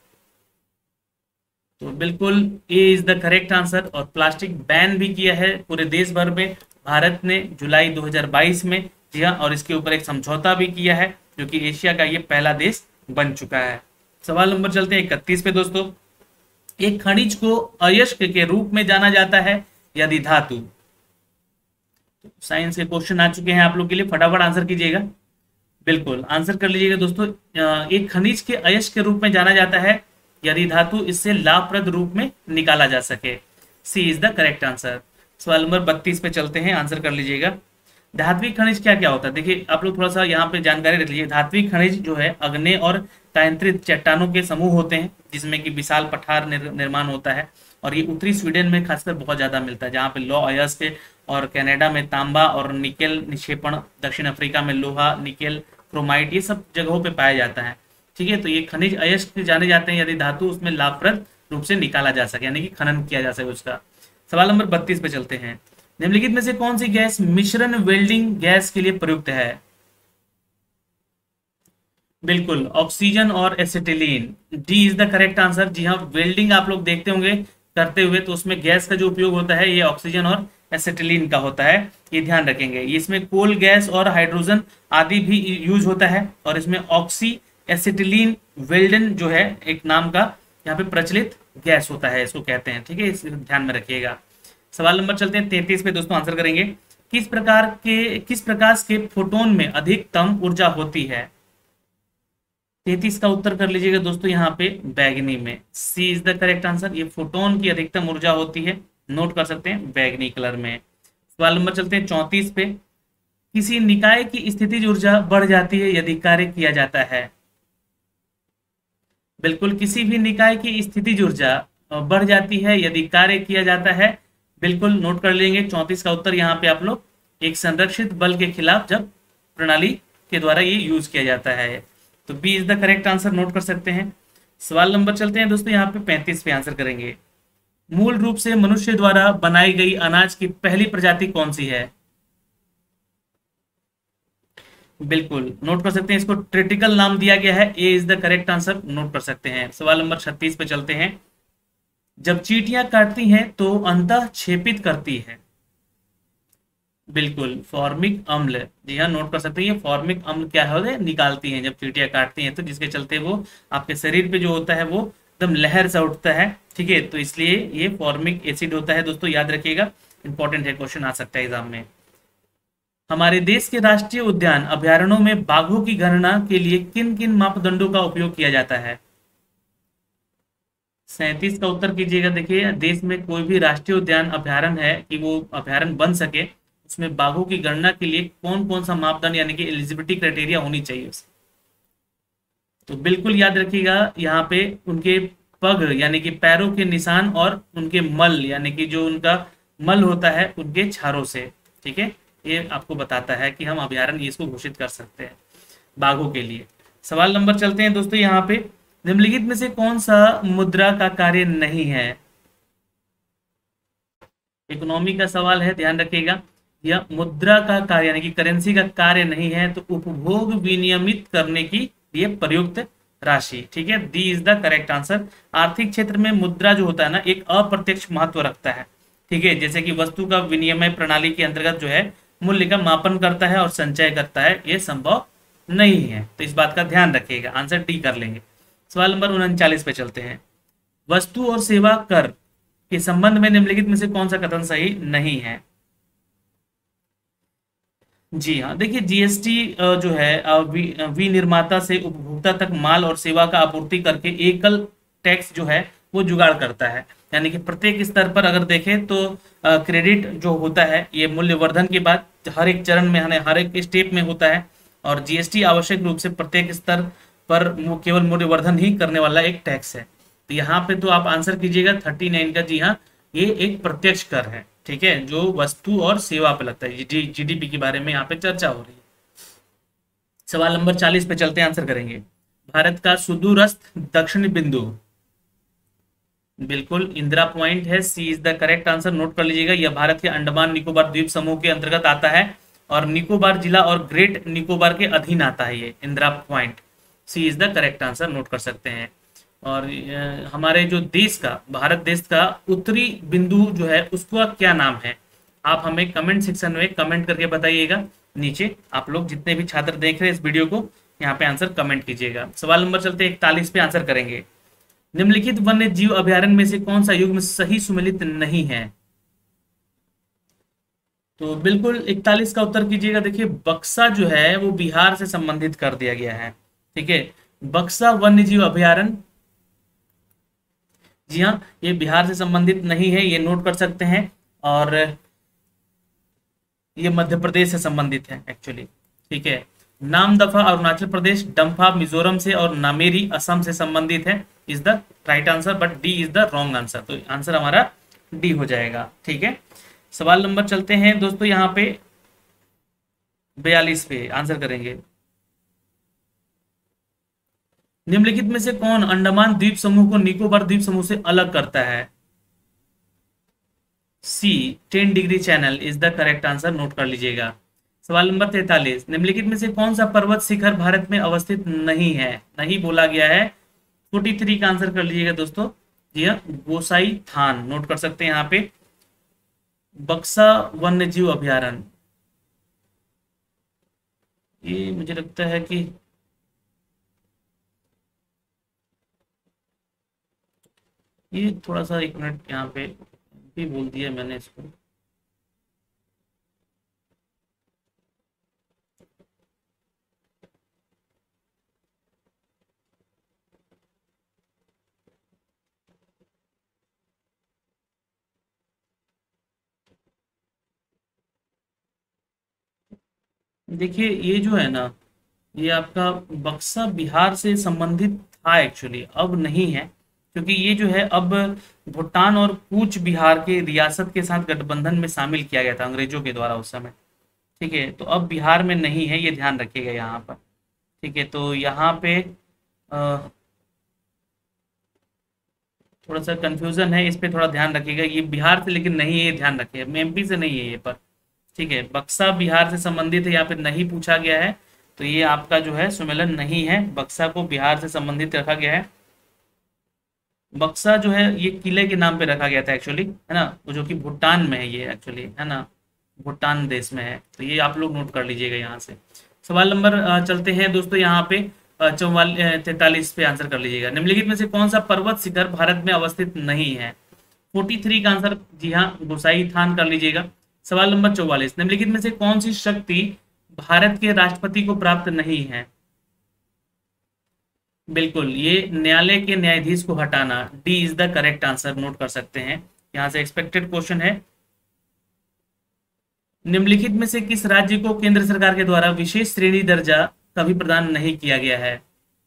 तो बिल्कुल, A is the correct answer. और प्लास्टिक बैन भी किया है पूरे देश भर में भारत ने जुलाई 2022 में। जी हाँ, और इसके ऊपर एक समझौता भी किया है, जो कि एशिया का ये पहला देश बन चुका है। सवाल नंबर चलते हैं 31 पे दोस्तों। एक खनिज को अयस्क के रूप में जाना जाता है यदि धातु। साइंस के क्वेश्चन आ चुके हैं आप लोग के लिए, फटाफट आंसर कीजिएगा। बिल्कुल, आंसर कर लीजिएगा दोस्तों। एक खनिज के अयस्क के रूप में जाना जाता है यदि धातु इससे लाभप्रद रूप में निकाला जा सके। C is the correct answer. सवाल नंबर 32 पे चलते हैं, आंसर कर लीजिएगा। धात्विक खनिज क्या क्या होता है? देखिए, आप लोग थोड़ा सा यहाँ पे जानकारी रख लीजिए। धात्विक खनिज जो है अग्नेय और कायंत्रित चट्टानों के समूह होते हैं, जिसमें कि विशाल पठार निर्माण होता है। और ये उत्तरी स्वीडन में खासकर बहुत ज्यादा मिलता है, जहाँ पे लौ अयस्क, और कनाडा में तांबा और निकेल निक्षेपण, दक्षिण अफ्रीका में लोहा, निकेल, क्रोमाइट, ये सब जगहों पे पाया जाता है। ठीक है, तो ये खनिज अयस्क जाने जाते हैं यदि धातु उसमें लाभप्रद रूप से निकाला जा सके, यानी कि खनन किया जा सके उसका। सवाल नंबर 32 पे चलते हैं। निम्नलिखित में से कौन सी गैस मिश्रण वेल्डिंग गैस के लिए प्रयुक्त है? बिल्कुल, ऑक्सीजन और acetylene, D is the correct answer. जी हाँ, वेल्डिंग आप लोग देखते होंगे करते हुए, तो उसमें गैस का जो उपयोग होता है ये ऑक्सीजन और एसिटिलीन का होता है, ये ध्यान रखेंगे। इसमें कोल गैस और हाइड्रोजन आदि भी यूज होता है। और इसमें ऑक्सी एसिटिलीन वेल्डन जो है एक नाम का यहाँ पे प्रचलित गैस होता है, इसको कहते हैं। ठीक है, इस ध्यान में रखिएगा। सवाल नंबर चलते हैं 33 पे दोस्तों, आंसर करेंगे। किस प्रकाश के फोटोन में अधिकतम ऊर्जा होती है? 33 का उत्तर कर लीजिएगा दोस्तों, यहाँ पे बैगनी में। C is the correct answer. ये फोटोन की अधिकतम ऊर्जा होती है, नोट कर सकते हैं, बैगनी कलर में। सवाल नंबर चलते हैं 34 पे। किसी निकाय की स्थितिज ऊर्जा बढ़ जाती है यदि कार्य किया जाता है? बिल्कुल, किसी भी निकाय की स्थितिज ऊर्जा बढ़ जाती है यदि कार्य किया जाता है। बिल्कुल, नोट कर लेंगे 34 का उत्तर। यहाँ पे आप लोग एक संरक्षित बल के खिलाफ जब प्रणाली के द्वारा ये यूज किया जाता है, तो B is the correct answer, note कर सकते हैं। सवाल नंबर चलते हैं दोस्तों, यहाँ पे 35 पे आंसर करेंगे। मूल रूप से मनुष्य द्वारा बनाई गई अनाज की पहली प्रजाति कौन सी है? बिल्कुल, नोट कर सकते हैं, इसको ट्रिटिकल नाम दिया गया है। A is the correct answer, note कर सकते हैं। सवाल नंबर 36 पे चलते हैं। जब चींटियां काटती हैं तो अंतः छेपित करती है। बिल्कुल, फॉर्मिक अम्ल। जी हाँ, नोट कर सकते हैं, ये फॉर्मिक अम्ल क्या है निकालती हैं जब चींटियां काटती हैं, तो जिसके चलते वो आपके शरीर पे जो होता है वो एकदम लहर सा उठता है। ठीक है, तो इसलिए ये फॉर्मिक एसिड होता है दोस्तों, याद रखिएगा, इंपॉर्टेंट है, क्वेश्चन आ सकता है एग्जाम में। हमारे देश के राष्ट्रीय उद्यान अभ्यारण्यों में बाघों की गणना के लिए किन किन मापदंडों का उपयोग किया जाता है? 37 का उत्तर कीजिएगा। देखिए, देश में कोई भी राष्ट्रीय उद्यान अभ्यारण्य है कि वो अभ्यारण्य बन सके, उसमें बाघों की गणना के लिए कौन कौन सा मापदंड यानी कि एलिजिबिलिटी क्राइटेरिया होनी चाहिए उसे, तो बिल्कुल याद रखिएगा, यहाँ पे उनके पग यानी कि पैरों के निशान और उनके मल यानी कि जो उनका मल होता है उनके छारों से। ठीक है, ये आपको बताता है कि हम अभ्यारण्य इसको घोषित कर सकते हैं बाघों के लिए। सवाल नंबर चलते हैं दोस्तों, यहाँ पे निम्नलिखित में से कौन सा मुद्रा का कार्य नहीं है? इकोनॉमी का सवाल है, ध्यान रखिएगा। यह मुद्रा का कार्य यानी कि करेंसी का कार्य नहीं है, तो उपभोग विनियमित करने की ये प्रयुक्त राशि। ठीक है, D is the correct answer. आर्थिक क्षेत्र में मुद्रा जो होता है ना, एक अप्रत्यक्ष महत्व रखता है। ठीक है, जैसे कि वस्तु का विनिमय प्रणाली के अंतर्गत जो है मूल्य का मापन करता है और संचय करता है, ये संभव नहीं है। तो इस बात का ध्यान रखिएगा, आंसर डी कर लेंगे। सवाल नंबर 39 पे चलते हैं। वस्तु और सेवा कर के संबंध में निम्नलिखित में से कौन सा कथन सही नहीं है? जी हाँ, देखिए जीएसटी जो है विनिर्माता से उपभोक्ता तक माल और सेवा का आपूर्ति करके एकल टैक्स जो है वो जुगाड़ करता है। यानी कि प्रत्येक स्तर पर अगर देखें तो क्रेडिट जो होता है ये मूल्यवर्धन के बाद हर एक चरण में, हर एक स्टेप में होता है। और जीएसटी आवश्यक रूप से प्रत्येक स्तर पर केवल मूल्यवर्धन ही करने वाला एक टैक्स है। तो यहाँ पे तो आप आंसर कीजिएगा 39 का। जी हाँ, ये एक प्रत्यक्ष कर है। ठीक है, जो वस्तु और सेवा पे लगता है। जीडीपी के बारे में यहाँ पे चर्चा हो रही है। सवाल नंबर 40 पे चलते हैं, आंसर करेंगे। भारत का सुदूरस्थ दक्षिणी बिंदु, बिल्कुल इंदिरा पॉइंट है। C is the correct answer, note कर लीजिएगा। यह भारत के अंडमान निकोबार द्वीप समूह के अंतर्गत आता है और निकोबार जिला और ग्रेट निकोबार के अधीन आता है ये Indira Point. C is the correct answer, note कर सकते हैं। और हमारे जो देश का, भारत देश का उत्तरी बिंदु जो है उसका क्या नाम है? आप हमें कमेंट सेक्शन में कमेंट करके बताइएगा। नीचे आप लोग जितने भी छात्र देख रहे हैं इस वीडियो को, यहाँ पे आंसर कमेंट कीजिएगा। सवाल नंबर चलते 41 पे आंसर करेंगे। निम्नलिखित वन्य जीव अभयारण्य में से कौन सा युग्म सही सुमेलित नहीं है? तो बिल्कुल 41 का उत्तर कीजिएगा। देखिए बक्सा जो है वो बिहार से संबंधित कर दिया गया है। ठीक है, बक्सा वन्य जीव अभयारण्य, जी हाँ, ये बिहार से संबंधित नहीं है, ये नोट कर सकते हैं। और ये मध्य प्रदेश से संबंधित है एक्चुअली। ठीक है, नामदफा अरुणाचल प्रदेश, डम्फा मिजोरम से और नामेरी असम से संबंधित है। Is the right answer, but D is the wrong answer. तो आंसर हमारा डी हो जाएगा। ठीक है, सवाल नंबर चलते हैं दोस्तों यहाँ पे 42 पे आंसर करेंगे। निम्नलिखित में से कौन अंडमान द्वीप समूह को निकोबार द्वीप समूह से अलग करता है? C 10 degree channel is the correct answer, note कर लीजिएगा। सवाल नंबर 43, निम्नलिखित में से कौन सा पर्वत शिखर भारत में अवस्थित नहीं है? नहीं बोला गया है। 43 का आंसर कर लीजिएगा दोस्तों। जी हाँ, गोसाई थान, नोट कर सकते हैं यहाँ पे। बक्सा वन्य जीव अभयारण्य, ये मुझे लगता है कि ये थोड़ा सा, एक मिनट, यहाँ पे भी बोल दिया मैंने इसको। देखिए ये जो है ना, ये आपका बक्सा बिहार से संबंधित था एक्चुअली, अब नहीं है। क्योंकि ये जो है अब भूटान और कूच बिहार के रियासत के साथ गठबंधन में शामिल किया गया था अंग्रेजों के द्वारा उस समय। ठीक है, तो अब बिहार में नहीं है, ये ध्यान रखिएगा यहाँ पर। ठीक है, तो यहाँ पे थोड़ा सा कंफ्यूजन है, इस पे थोड़ा ध्यान रखिएगा। ये बिहार से लेकिन नहीं है, ये ध्यान रखिएगा। एमपी से नहीं है ये पर। ठीक है, बक्सा बिहार से संबंधित है, यहाँ पे नहीं पूछा गया है। तो ये आपका जो है सुमेलन नहीं है, बक्सा को बिहार से संबंधित रखा गया है। बक्सा जो है ये किले के नाम पे रखा गया था एक्चुअली, है ना, वो जो कि भूटान में है ये एक्चुअली, है ना, भूटान देश में है। तो ये आप लोग नोट कर लीजिएगा यहाँ से। सवाल नंबर चलते हैं दोस्तों यहाँ पे 43 पे आंसर कर लीजिएगा। निम्नलिखित में से कौन सा पर्वत शिखर भारत में अवस्थित नहीं है? 43 का आंसर, जी हाँ, गोसाई थान कर लीजिएगा। सवाल नंबर 44, निम्नलिखित में से कौन सी शक्ति भारत के राष्ट्रपति को प्राप्त नहीं है? बिल्कुल, ये न्यायालय के न्यायाधीश को हटाना। D is the correct answer, note कर सकते हैं। यहां से एक्सपेक्टेड क्वेश्चन है। निम्नलिखित में से किस राज्य को केंद्र सरकार के द्वारा विशेष श्रेणी दर्जा कभी प्रदान नहीं किया गया है?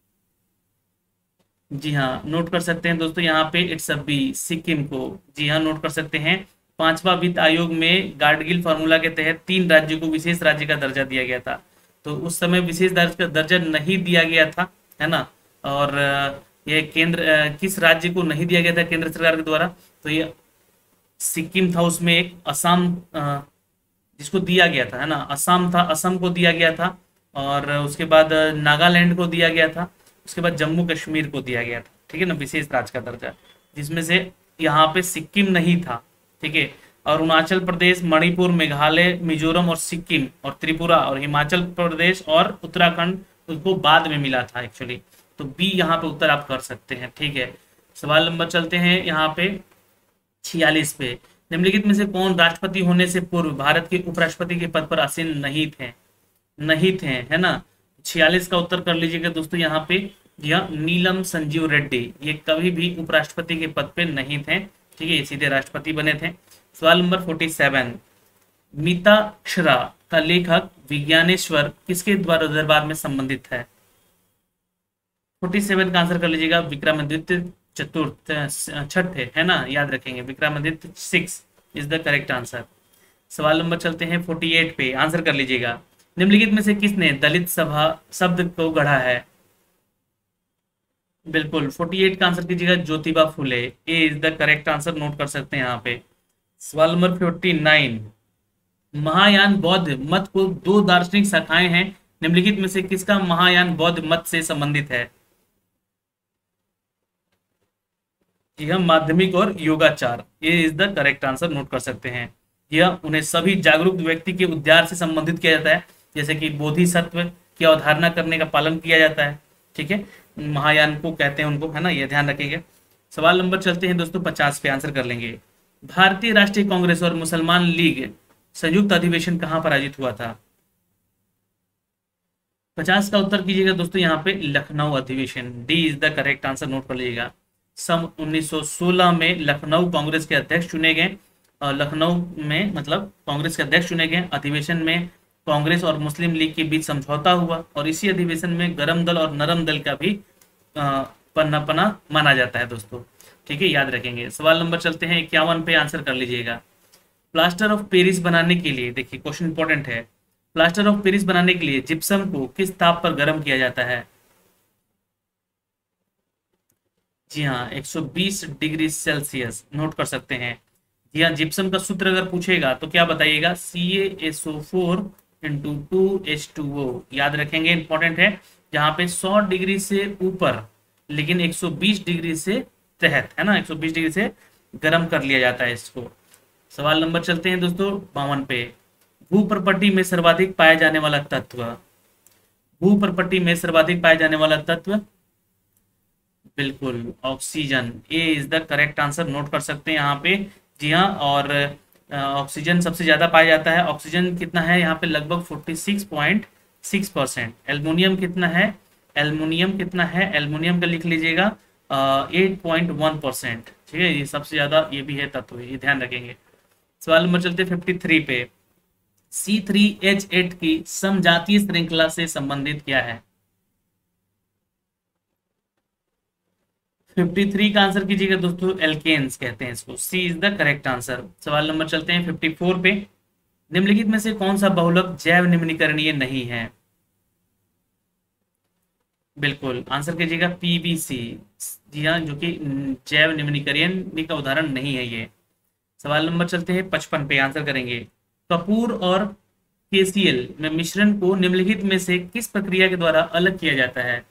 जी हाँ, नोट कर सकते हैं दोस्तों यहाँ पे, इट्स अ बी, सिक्किम को। जी हाँ, नोट कर सकते हैं। 5वां वित्त आयोग में गाडगिल फार्मूला के तहत 3 राज्यों को विशेष राज्य का दर्जा दिया गया था। तो उस समय विशेष दर्जा नहीं दिया गया था, है ना। और ये केंद्र किस राज्य को नहीं दिया गया था केंद्र सरकार के द्वारा? तो ये सिक्किम था, उसमें एक असम जिसको दिया गया था, है ना, असम था, असम को दिया गया था। और उसके बाद नागालैंड को दिया गया था, उसके बाद जम्मू कश्मीर को दिया गया था, ठीक है ना, विशेष राज्य का दर्जा, जिसमें से यहाँ पे सिक्किम नहीं था, ठीक है। और अरुणाचल प्रदेश, मणिपुर, मेघालय, मिजोरम और सिक्किम और त्रिपुरा और हिमाचल प्रदेश और उत्तराखंड उसको बाद में मिला था एक्चुअली। तो बी यहाँ पे उत्तर आप कर सकते हैं, ठीक है। सवाल नंबर चलते हैं यहाँ पे 46 पे। निम्नलिखित में से कौन राष्ट्रपति होने से पूर्व भारत के उपराष्ट्रपति के पद पर आसीन नहीं थे, नहीं थे, है ना। 46 का उत्तर कर लीजिएगा दोस्तों यहाँ पे, यह नीलम संजीव रेड्डी, ये कभी भी उपराष्ट्रपति के पद पे नहीं थे, ठीक है, सीधे राष्ट्रपति बने थे। सवाल नंबर 47, मिताक्षरा का लेखक विज्ञानेश्वर किसके द्वारा दरबार में संबंधित है। 47 का आंसर कर लीजिएगा, विक्रमादित्य चतुर्थ, छठे, है ना, याद रखेंगे, Vikramaditya 6 is the correct answer. सवाल नंबर चलते हैं 48 पे, आंसर कर लीजिएगा, निम्नलिखित में से किसने दलित सभा शब्द को गढ़ा है। बिल्कुल 48 का आंसर कीजिएगा, Jyotiba Phule, A is the correct answer, note कर सकते हैं यहाँ पे। सवाल नंबर 49, महायान बौद्ध मत को दो दार्शनिक शाखाएं हैं, निम्नलिखित में से किसका महायान बौद्ध मत से संबंधित है। यह माध्यमिक और योगाचार, ये is the correct answer, note कर सकते हैं। यह उन्हें सभी जागरूक व्यक्ति के उद्धार से संबंधित किया जाता है, जैसे कि बोधिसत्व की अवधारणा करने का पालन किया जाता है, ठीक है, महायान को कहते हैं उनको, है ना, ये ध्यान रखेंगे। सवाल नंबर चलते हैं दोस्तों 50 पे, आंसर कर लेंगे, भारतीय राष्ट्रीय कांग्रेस और मुसलमान लीग संयुक्त अधिवेशन कहां पर आयोजित हुआ था। 50 का उत्तर कीजिएगा दोस्तों यहाँ पे, लखनऊ अधिवेशन, D is the correct answer, note कर लीजिएगा। सन 1916 में लखनऊ कांग्रेस के अध्यक्ष चुने गए, और लखनऊ में मतलब कांग्रेस के अध्यक्ष चुने गए। अधिवेशन में कांग्रेस और मुस्लिम लीग के बीच समझौता हुआ, और इसी अधिवेशन में गरम दल और नरम दल का भी पन्ना माना जाता है दोस्तों, ठीक है, याद रखेंगे। सवाल नंबर चलते हैं 51 पे, आंसर कर लीजिएगा, प्लास्टर ऑफ पेरिस बनाने के लिए, देखिए क्वेश्चन इंपॉर्टेंट है, प्लास्टर ऑफ पेरिस बनाने के लिए जिप्सम को किस ताप पर गर्म किया जाता है। जी हाँ, 120 डिग्री सेल्सियस, नोट कर सकते हैं। जी हाँ, जिप्सम का सूत्र अगर पूछेगा तो क्या बताइएगा, CaSO4 इंटू 2H2O, याद रखेंगे, इंपॉर्टेंट है। जहाँ पे 100 डिग्री से ऊपर लेकिन 120 डिग्री से तहत, है ना, 120 डिग्री से गर्म कर लिया जाता है इसको। सवाल नंबर चलते हैं दोस्तों 52 पे, भूप्रपट्टी में सर्वाधिक पाया जाने वाला तत्व, भूप्रपट्टी में सर्वाधिक पाया जाने वाला तत्व, बिल्कुल oxygen, A is the correct answer, note कर सकते हैं यहाँ पे। जी हाँ, और ऑक्सीजन सबसे ज्यादा पाया जाता है। ऑक्सीजन कितना है यहाँ पे, लगभग 46.6%। एल्युमिनियम कितना है, एल्युमिनियम कितना है, एल्युमिनियम का लिख लीजिएगा 8.1%, ठीक है, ये सबसे ज्यादा ये भी है तत्व, ये ध्यान रखेंगे। सवाल नंबर चलते 53 पे, C3H8 की समजातीय श्रृंखला से संबंधित क्या है। 53 का आंसर कीजिएगा दोस्तों, एल्केन्स कहते हैं इसको, C is the correct answer. सवाल नंबर चलते हैं 54 पे, निम्नलिखित में से कौन सा बहुलक जैव निम्नीकरणीय नहीं है। बिल्कुल आंसर कीजिएगा PVC, जी हाँ, जो कि जैव निम्नीकरण का उदाहरण नहीं है ये। सवाल नंबर चलते हैं 55 पे, आंसर करेंगे, कपूर और KCl में मिश्रण को निम्नलिखित में से किस प्रक्रिया के द्वारा अलग किया जाता है।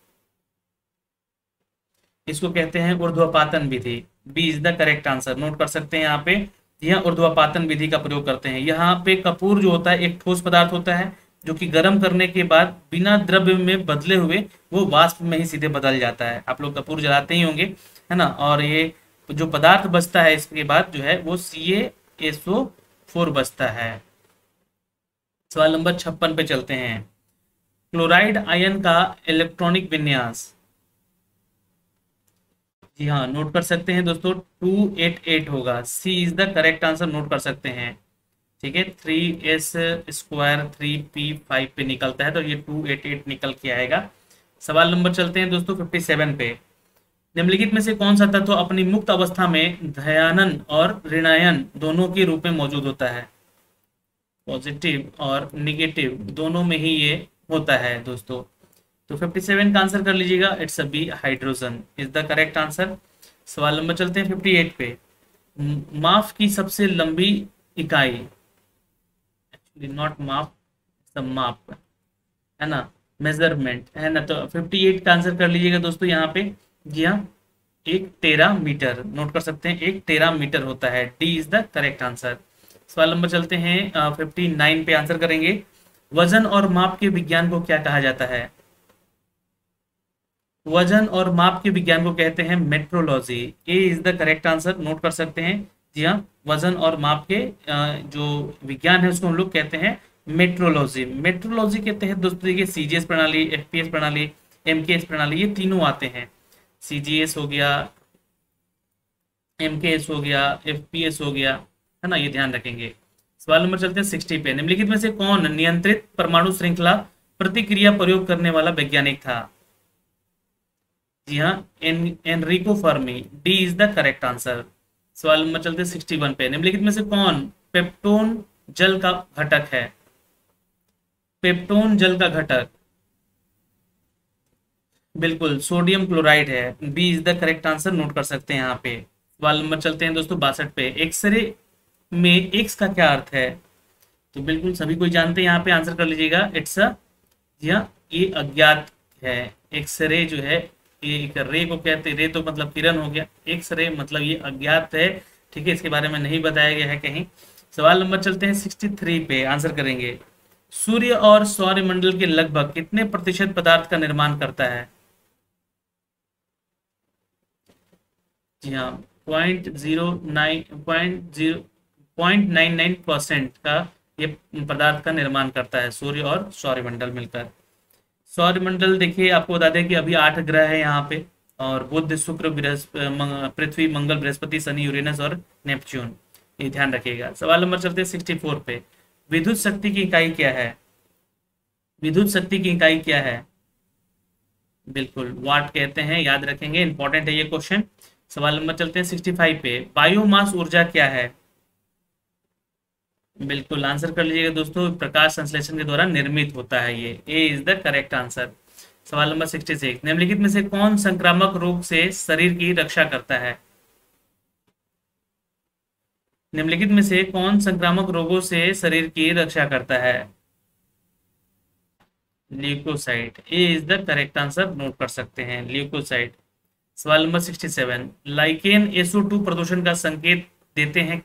इसको कहते हैं ऊर्ध्वपातन विधि, B is the correct answer, note कर सकते हैं यहाँ पे। यह ऊर्ध्वपातन विधि का प्रयोग करते हैं। यहाँ पे कपूर जो होता है एक ठोस पदार्थ होता है, जो कि गर्म करने के बाद बिना द्रव्य में बदले हुए वो वाष्प में ही सीधे बदल जाता है। आप लोग कपूर जलाते ही होंगे, है ना, और ये जो पदार्थ बचता है इसके बाद जो है वो CaSO4 बचता है। सवाल नंबर 56 पे चलते हैं, क्लोराइड आयन का इलेक्ट्रॉनिक विन्यास, जी हाँ, नोट कर सकते हैं दोस्तों 288 होगा, C is the correct answer, note कर सकते हैं, ठीक है। 3s² 3p5 पे निकलता है, तो ये 288 निकल के आएगा। सवाल नंबर चलते हैं दोस्तों 57 पे, निम्नलिखित में से कौन सा तत्व अपनी मुक्त अवस्था में धनायन और ऋणायन दोनों के रूप में मौजूद होता है। पॉजिटिव और निगेटिव दोनों में ही ये होता है दोस्तों। तो 57 का आंसर कर लीजिएगा, it's a B, hydrogen is the correct answer. सवाल नंबर चलते हैं 58 पे, माप की सबसे लंबी इकाई, एक्चुअली नॉट माप, माप, है ना, मेजरमेंट है ना, तो 58 का आंसर कर लीजिएगा दोस्तों यहाँ पे। जी हाँ, 1 टेरा मीटर, नोट कर सकते हैं, 1 टेरा मीटर होता है। D is the correct answer. सवाल नंबर चलते हैं 59 पे आंसर करेंगे। वजन और माप के विज्ञान को क्या कहा जाता है? वजन और माप के विज्ञान को कहते हैं metrology. A is the correct answer, note कर सकते हैं। जी हाँ, वजन और माप के जो विज्ञान है उसको हम लोग कहते हैं मेट्रोलॉजी। मेट्रोलॉजी के तहत दोस्तों देखिए सीजीएस प्रणाली, एफपीएस प्रणाली, एमकेएस प्रणाली, ये तीनों आते हैं। सीजीएस हो गया, एमकेएस हो गया, एफपीएस हो गया, है ना, ये ध्यान रखेंगे। सवाल नंबर चलते हैं 60 पे। निम्नलिखित में से कौन नियंत्रित परमाणु श्रृंखला प्रतिक्रिया प्रयोग करने वाला वैज्ञानिक था? जी हाँ, Enrico Fermi. D is the correct answer. सवाल नंबर चलते हैं 61 पे। निम्नलिखित में से कौन पेप्टोन जल का घटक है? पेप्टोन जल का घटक बिल्कुल सोडियम क्लोराइड है। B is the correct answer, note कर सकते हैं यहाँ पे। सवाल नंबर चलते हैं दोस्तों 62 पे। एक्सरे में एक्स का क्या अर्थ है? तो बिल्कुल सभी कोई जानते हैं, यहाँ पे आंसर कर लीजिएगा। इट्स अ, जी हाँ, ये अज्ञात है। एक्सरे जो है, ये एक रे को कहते हैं, रे तो मतलब किरण हो गया, एक्सरे मतलब ये अज्ञात है। ठीक है, इसके बारे में नहीं बताया गया है कहीं। सवाल नंबर चलते हैं 63 पे, आंसर करेंगे। सूर्य और सौरमंडल के लगभग कितने प्रतिशत पदार्थ का निर्माण करता है? जी हाँ, 0.99% का ये पदार्थ का निर्माण करता है सूर्य और सौरमंडल मिलकर। सौरमंडल देखिए, आपको बता दें कि अभी 8 ग्रह है यहाँ पे, और बुध, शुक्र, पृथ्वी, मंगल, बृहस्पति, शनि, यूरेनस और नेपच्यून, ये ध्यान रखिएगा। सवाल नंबर चलते हैं 64 पे। विद्युत शक्ति की इकाई क्या है? विद्युत शक्ति की इकाई क्या है? बिल्कुल वाट कहते हैं, याद रखेंगे, इंपॉर्टेंट है ये क्वेश्चन। सवाल नंबर चलते हैं 65 पे। बायोमास ऊर्जा क्या है? बिल्कुल आंसर कर लीजिएगा दोस्तों, प्रकाश संश्लेषण के द्वारा निर्मित होता है ये। A is the correct answer. सवाल नंबर 66। निम्नलिखित में से कौन संक्रामक रोग से शरीर की रक्षा करता है? निम्नलिखित में से कौन संक्रामक रोगों से शरीर की रक्षा करता है? Leucocyte. A is the correct answer, note कर सकते हैं, ल्यूकोसाइट। सवाल नंबर 67। लाइकेन SO2 प्रदूषण का संकेत देते हैं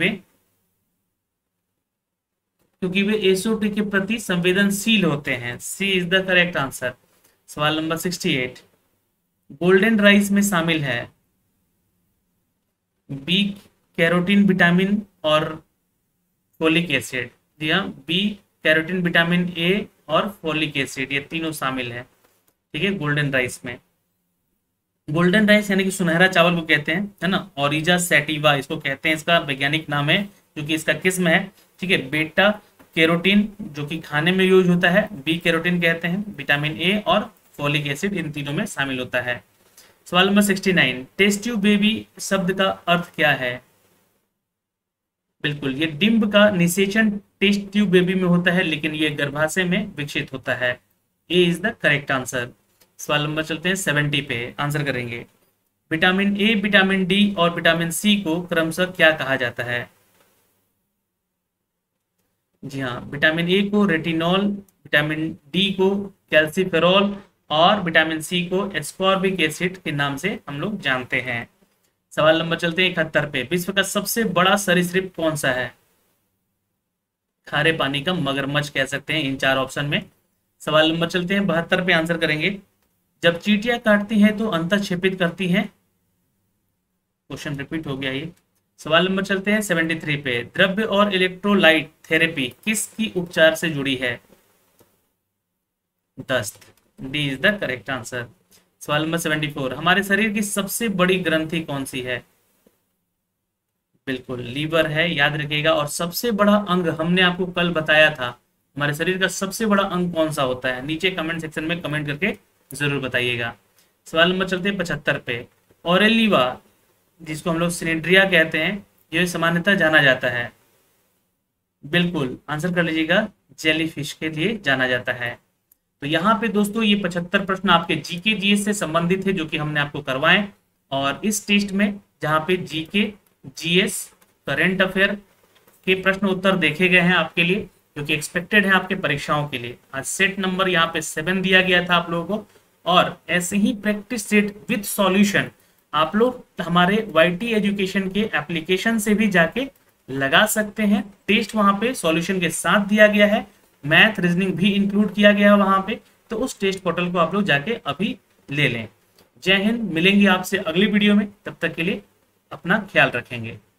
क्योंकि वे SO2 के प्रति संवेदनशील होते हैं। C is the correct answer. सवाल नंबर 68। गोल्डन राइस में शामिल है बी कैरोटीन, विटामिन और फोलिक एसिड। जी हाँ, बी कैरोटीन, विटामिन ए और फोलिक एसिड, ये तीनों शामिल है। ठीक है, गोल्डन राइस में। गोल्डन राइस यानी कि सुनहरा चावल को कहते हैं, है ना, ओरिजा सैटिवा इसको कहते हैं, इसका वैज्ञानिक नाम है, जो कि इसका किस्म है। ठीक है, बेटा कैरोटीन जो कि खाने में यूज होता है, बी कैरोटीन कहते हैं, विटामिन ए और फोलिक एसिड इन तीनों में शामिल होता है। सवाल नंबर 69। टेस्ट ट्यूब बेबी शब्द का अर्थ क्या है? बिल्कुल, ये डिम्ब का निषेचन टेस्ट ट्यूब बेबी में होता है, लेकिन ये गर्भाशय में विकसित होता है। A is the correct answer. सवाल नंबर चलते हैं 70 पे, आंसर करेंगे। विटामिन ए, विटामिन डी और विटामिन सी को क्रमशः क्या कहा जाता है? जी हाँ, विटामिन ए को रेटिनॉल, विटामिन डी को कैल्सीफेरॉल और विटामिन सी को एस्कॉर्बिक एसिड के नाम से हम लोग जानते हैं। सवाल नंबर चलते हैं 71 पे। विश्व का सबसे बड़ा सरीसृप कौन सा है? खारे पानी का मगरमच्छ कह सकते हैं इन 4 ऑप्शन में। सवाल नंबर चलते हैं 72 पे, आंसर करेंगे। जब चींटियां काटती हैं तो अंतःक्षेपित करती हैं। क्वेश्चन रिपीट हो गया ये। सवाल नंबर चलते हैं 73 पे। द्रव्य और इलेक्ट्रोलाइट थेरेपी किसकी उपचार से जुड़ी है? दस्त। D is the correct answer. सवाल नंबर 74। हमारे शरीर की सबसे बड़ी ग्रंथि कौन सी है? बिल्कुल लीवर है, याद रखिएगा। और सबसे बड़ा अंग हमने आपको कल बताया था, हमारे शरीर का सबसे बड़ा अंग कौन सा होता है? नीचे कमेंट सेक्शन में कमेंट करके जरूर बताइएगा। सवाल नंबर चलते हैं 75 पे। ओरेलिवा जिसको हम लोग सिनेड्रिया कहते हैं, यह सामान्यतः जाना जाता है। बिल्कुल आंसर कर लीजिएगा, जेलीफिश के लिए जाना जाता है। तो यहाँ पे दोस्तों ये 75 प्रश्न आपके जीके जीएस से संबंधित है, जो कि हमने आपको करवाए। और इस टेस्ट में जहाँ पे जीके जीएस करंट अफेयर के प्रश्न उत्तर देखे गए हैं आपके लिए, जो कि एक्सपेक्टेड है आपके परीक्षाओं के लिए। आज सेट नंबर यहाँ पे 7 दिया गया था आप लोगों को, और ऐसे ही प्रैक्टिस सेट विद सॉल्यूशन आप लोग हमारे YT एजुकेशन के एप्लीकेशन से भी जाके लगा सकते हैं। टेस्ट वहां पे सॉल्यूशन के साथ दिया गया है, मैथ रीजनिंग भी इंक्लूड किया गया है वहां पे, तो उस टेस्ट पोर्टल को आप लोग जाके अभी ले लें। जय हिंद, मिलेंगे आपसे अगली वीडियो में, तब तक के लिए अपना ख्याल रखेंगे।